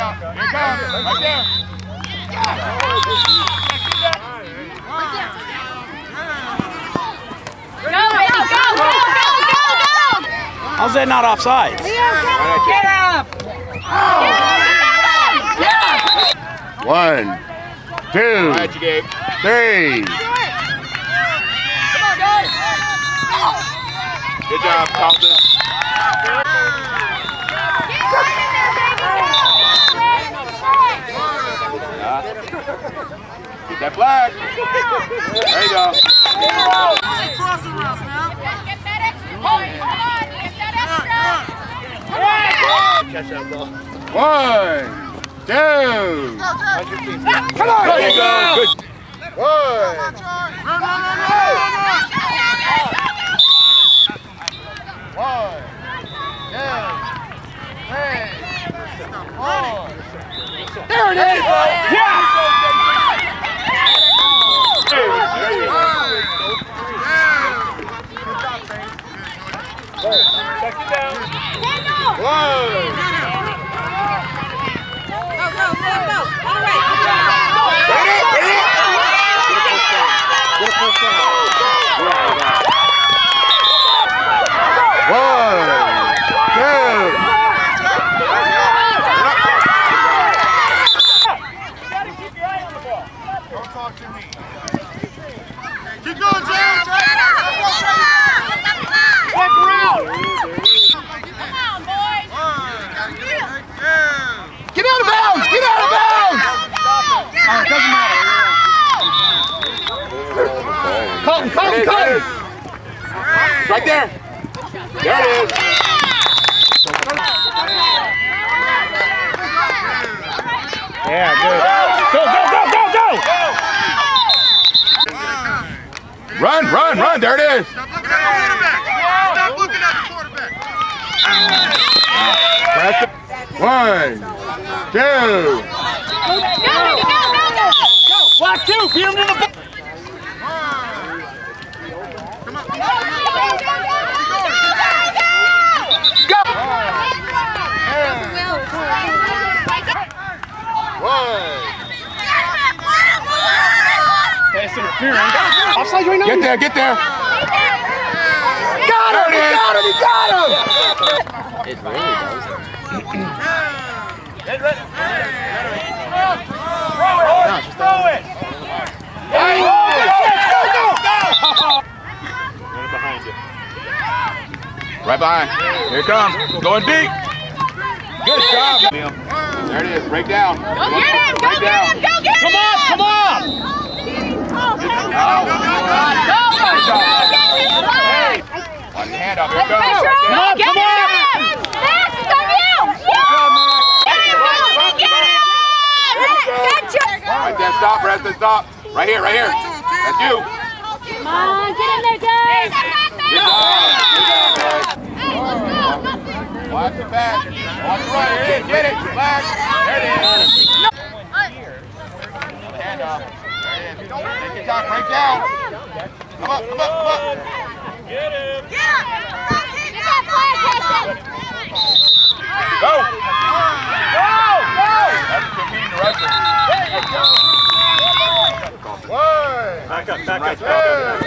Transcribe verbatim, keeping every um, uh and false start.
out. Here it comes. Right there. Go, baby, go, go, go, go, go! How's that not offside? Get up! One, two, three. Come on, guys! Good job, Carlton. Get that flag. There you go. Crossing routes now. Get that extra point. Come on, get that extra. Catch that ball. One, two. Come on. There you go. Good. One. Run, run, run, run, run. One, two, three, four. There it is. Yeah. There you go. Check it down. One. Go, go, go, go. All right. Ready? Ready? Get a first down. One, two. Don't talk to me. Keep going, James. Back around. Come on, boys. Get out of bounds. Get out of bounds. Oh, it doesn't matter. Colton, Colton, Colton. Right there. There it is. Yeah, good. Go, go, go, go, go! Run, run, run. There it is. Stop looking at the quarterback. Stop looking at the quarterback. One, two. Go, go, go, go, go! Block two, beat him to the ball. Come on, come on, come on. Go. One. That's interference. Offside right now. Get there, get there. Got him, he got him, he got him! It really does. Get ready. Throw it! Hey, go, go, go! Behind you. Right behind. Here it comes. Going deep. Good job. There it is. Break down. Go get him! Go Break get down. him! Go get him! Come on, come on! One hand up. Here it Make goes. sure Right you there. get come on. him! Max, it's on you! Good job, Max. Get him! Get him! Good job! Right there. Stop, Preston. Stop. Right here, right here. That's you. Come on, get in there, guys! Good job. Good job, guys. Watch it back. Watch it right. Here it is. Get it. Back. There it is. Another hand off. There it is. Take your time. Break down. Come up, come up, come up. Get him! Get him! Get that flag, Preston! Go! Go! Go! That's fifteen to Russia. One. Back up, back up, back Two. up.